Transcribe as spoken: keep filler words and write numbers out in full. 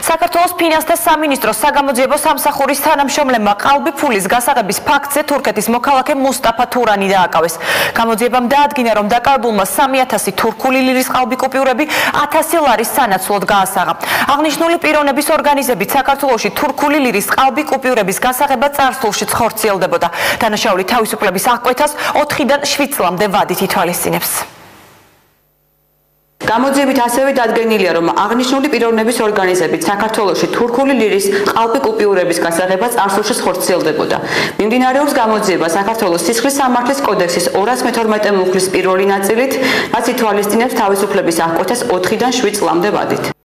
საქართველოს ფინანსთა სამინისტროს საგამოძიებო სამსახურის თანამშრომლებმა ყალბი ფულის გასაღების ფაქტზე თურქეთის მოქალაქე მუსტაფა თურანი დააკავეს. გამოძიებამ დაადგინა, რომ დაკავებულმა სამი ათასი თურქული ლირის ყალბი კუპიურები ათასი ლარის სანაცვლოდ გაასაღა. აღნიშნული პიროვნების ორგანიზებით საქართველოში თურქული ლირის ყალბი კუპიურების გასაღება წარსულშიც ხორციელდებოდა. დანაშაული თავისუფლების აღკვეთას ოთხიდან შვიდ წლამდე ვადით ითვალისწინებს. გამოძიებით ასევე დადგენილია, რომ აღნიშნული პიროვნების ორგანიზებით საქართველოში თურქული ლირის ყალბი კუპიურების გასაღება წარსულშიც ხორციელდებოდა. მიმდინარეობს გამოძიება საქართველოს სისხლის სამართლის კოდექსის ორას მეთორმეტე მუხლის პირველი ნაწილით, რაც ითვალისწინებს თავისუფლების აღკვეთას ოთხიდან შვიდ წლამდე ვადით.